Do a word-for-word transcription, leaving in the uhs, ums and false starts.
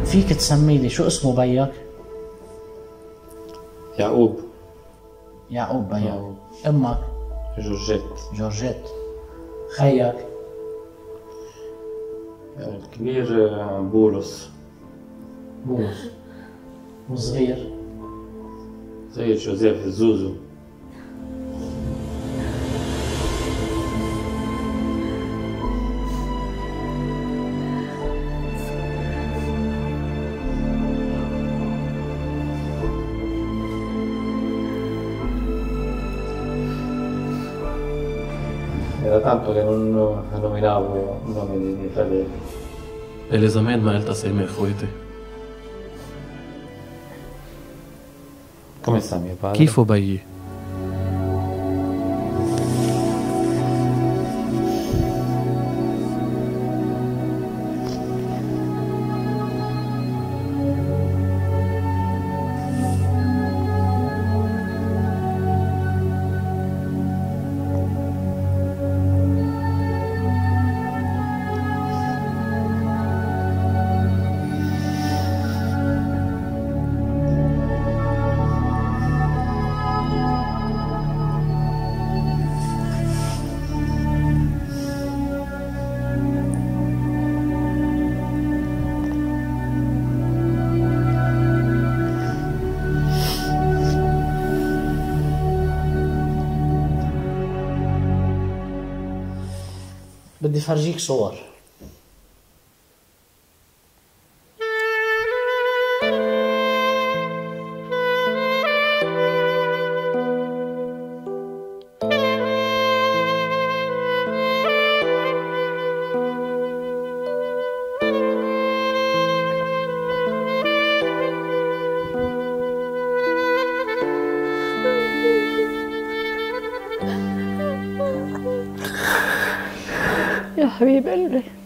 فيك تسمي لي شو اسمه بيك؟ يعقوب. يعقوب بيك. يعقوب. امك؟ جورجيت. جورجيت. خيك؟ الكبير بولس. بولس. وصغير؟ صغير جوزيف زوزو. Era tanto che non nominavo il nome dei miei fratelli. إلي زمان ما قلت أسامي إخواتي. Come sta mio padre? كيفو بيي؟ بدي فرجيك صور. يا حبيب قلبي.